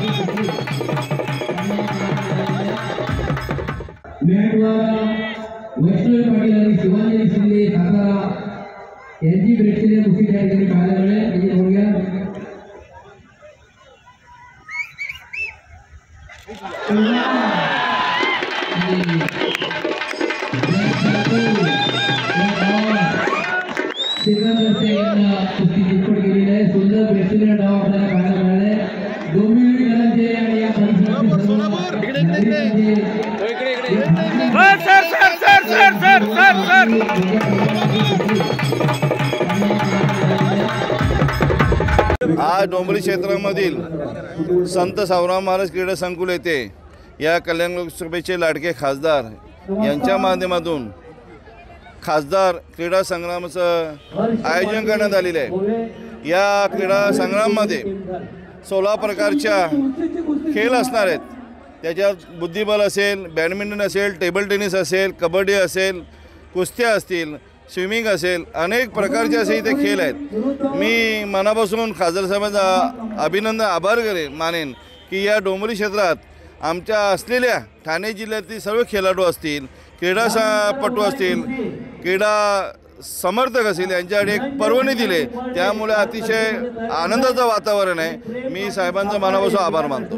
वैष्णवी पाटील आणि शिवांजली शिंदे सातारा यांची प्रेक्षणीय कुस्ती त्या ठिकाणी पाहायला मिळेल. बघूया कुस्ती चितपट केलेली आहे. सुंदर प्रेक्षणीय डाव आपल्याला पाहायला मिळाले. डोंबिवलीकरांचे आणि या आज डोंबिवली क्षेत्रामधील संत सावराम महाराज क्रीडा संकुल येथे या कल्याण लोकसभेचे लाडके खासदार यांच्या माध्यमातून खासदार क्रीडा संग्रामाचं आयोजन करण्यात आलेले आहे. या क्रीडा संग्रामामध्ये 16 प्रकारच्या खेळ असणार आहेत. त्याच्यात बुद्धिबळ असेल, बॅडमिंटन असेल, टेबल टेनिस असेल, कबड्डी असेल, कुस्त्या असतील, स्विमिंग असेल, अनेक प्रकारचे असे इथे खेळ आहेत. मी मनापासून खासदार साहेबांचा अभिनंदन आभार मानेन की या डोंबिवली क्षेत्रात आमच्या असलेल्या ठाणे जिल्ह्यातील सर्व खेळाडू असतील, क्रीडापटू असतील, क्रीडा समर्थक असतील यांच्याकडे एक पर्वणी दिले. त्यामुळे अतिशय आनंदाचं वातावरण आहे. मी साहेबांचा मनापासून आभार मानतो.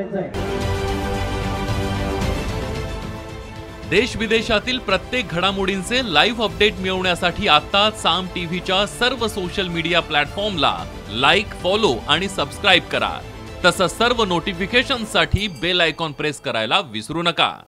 देश विदेशातील प्रत्येक घडामोडींचे लाईव्ह अपडेट मिळवण्यासाठी आता साम टीव्हीच्या सर्व सोशल मीडिया प्लॅटफॉर्मला लाईक, फॉलो आणि सबस्क्राईब करा. तसंच सर्व नोटिफिकेशनसाठी बेल आयकॉन प्रेस करायला विसरू नका.